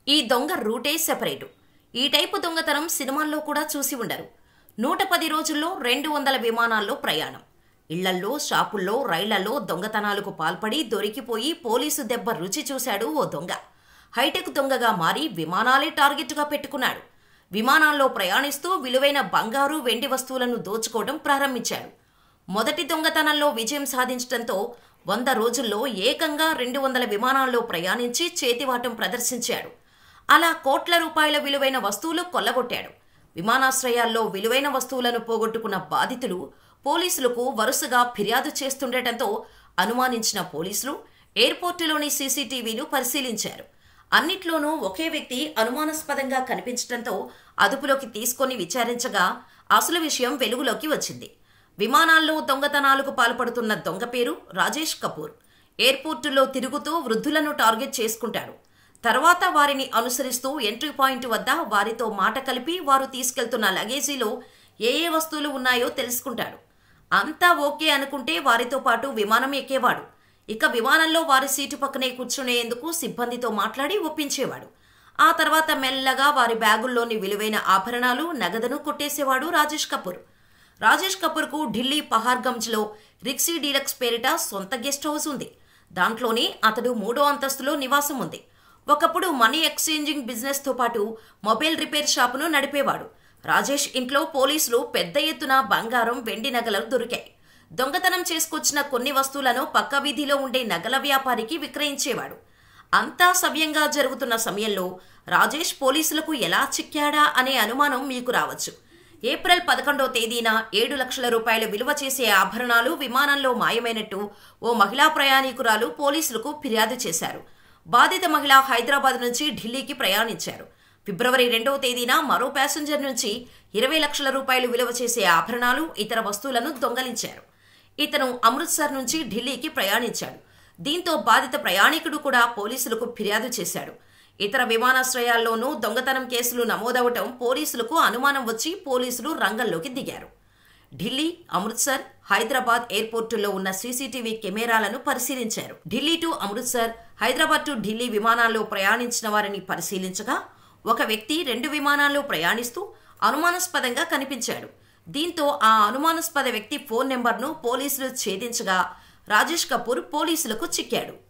ఈ దొంగ రూటే సెపరేటు. ఈ టైపు దొంగతనం సినిమాల్లో కూడా చూసి ఉండరు. 110 రోజుల్లో 200 విమానాల్లో ప్రయాణం. ఇళ్లల్లో, షాపుల్లో, రైళ్లలో దొంగతనాలకు పాల్పడి దొరికిపోయి పోలీసు దెబ్బ రుచి చూశాడు ఓ దొంగ. హైటెక్ దొంగగా మారి విమానాలే టార్గెట్గా పెట్టుకున్నాడు. విమానాల్లో ప్రయాణిస్తూ విలువైన బంగారు, వెండి వస్తువులను దోచుకోవడం ప్రారంభించాడు. మొదటి దొంగతనంలో విజయం సాధించడంతో 100 రోజుల్లో ఏకంగా 200 విమానాల్లో ప్రయాణించి చేతివాటం ప్రదర్శించాడు. అలా కోట్ల రూపాయల విలువైన వస్తువులు కొల్లగొట్టాడు. విమానాశ్రయాల్లో విలువైన వస్తువులను పోగొట్టుకున్న బాధితులు పోలీసులకు వరుసగా ఫిర్యాదు చేస్తుండటంతో అనుమానించిన పోలీసులు ఎయిర్పోర్టులోని సీసీటీవీలు పరిశీలించారు. అన్నిట్లోనూ ఒకే వ్యక్తి అనుమానాస్పదంగా కనిపించడంతో అదుపులోకి తీసుకొని విచారించగా అసలు విషయం వెలుగులోకి వచ్చింది. విమానాల్లో దొంగతనాలకు పాల్పడుతున్న దొంగ పేరు రాజేష్ కపూర్. ఎయిర్పోర్టుల్లో తిరుగుతూ వృద్ధులను టార్గెట్ చేసుకుంటాడు. తర్వాత వారిని అనుసరిస్తూ ఎంట్రీ పాయింట్ వద్ద వారితో మాట కలిపి వారు తీసుకెళ్తున్న లగేజీలో ఏ వస్తువులు ఉన్నాయో తెలుసుకుంటాడు. అంతా ఓకే అనుకుంటే వారితో పాటు విమానం ఎక్కేవాడు. ఇక విమానంలో వారి సీటు పక్కనే కూర్చునేందుకు సిబ్బందితో మాట్లాడి ఒప్పించేవాడు. ఆ తర్వాత మెల్లగా వారి బ్యాగుల్లోని విలువైన ఆభరణాలు, నగదును కొట్టేసేవాడు రాజేష్ కపూర్. రాజేష్ కపూర్కు ఢిల్లీ పహార్గంజ్లో రిక్సీ డీలక్స్ పేరిట సొంత గెస్ట్ హౌస్ ఉంది. దాంట్లోనే అతడు 3వ అంతస్తులో నివాసం ఉంది. ఒకప్పుడు మనీ ఎక్స్చేంజింగ్ బిజినెస్తో పాటు మొబైల్ రిపేర్ షాపును నడిపేవాడు. రాజేష్ ఇంట్లో పోలీసులు పెద్ద ఎత్తున బంగారం, వెండి నగలు దొరికాయి. దొంగతనం చేసుకొచ్చిన కొన్ని వస్తువులను పక్క వీధిలో ఉండే నగల వ్యాపారికి విక్రయించేవాడు. అంతా సవ్యంగా జరుగుతున్న సమయంలో రాజేష్ పోలీసులకు ఎలా చిక్కాడా అనే అనుమానం మీకు రావచ్చు. ఏప్రిల్ 11వ తేదీన 7 లక్షల రూపాయలు విలువ చేసే ఆభరణాలు విమానంలో మాయమైనట్టు ఓ మహిళా ప్రయాణికురాలు పోలీసులకు ఫిర్యాదు చేశారు. బాధిత మహిళ హైదరాబాద్ నుంచి ఢిల్లీకి ప్రయాణించారు. ఫిబ్రవరి 2వ తేదీన మరో ప్యాసింజర్ నుంచి 20 లక్షల రూపాయలు విలువ చేసే ఆభరణాలు, ఇతర వస్తువులను దొంగలించారు. ఇతను అమృత్సర్ నుంచి ఢిల్లీకి ప్రయాణించాడు. దీంతో బాధిత ప్రయాణికుడు కూడా పోలీసులకు ఫిర్యాదు చేశాడు. ఇతర విమానాశ్రయాల్లోనూ దొంగతనం కేసులు నమోదవటం పోలీసులకు అనుమానం వచ్చి పోలీసులు రంగంలోకి దిగారు. ఢిల్లీ, అమృత్సర్, హైదరాబాద్ ఎయిర్పోర్టుల్లో ఉన్న సీసీటీవీ కెమెరాలను పరిశీలించారు. ఢిల్లీ టు అమృత్సర్, హైదరాబాద్ టు ఢిల్లీ విమానాల్లో ప్రయాణించిన వారిని పరిశీలించగా ఒక వ్యక్తి 2 విమానాల్లో ప్రయాణిస్తూ అనుమానాస్పదంగా కనిపించాడు. దీంతో ఆ అనుమానాస్పద వ్యక్తి ఫోన్ నెంబర్ను పోలీసులు ఛేదించగా రాజేష్ కపూర్ పోలీసులకు చిక్కాడు.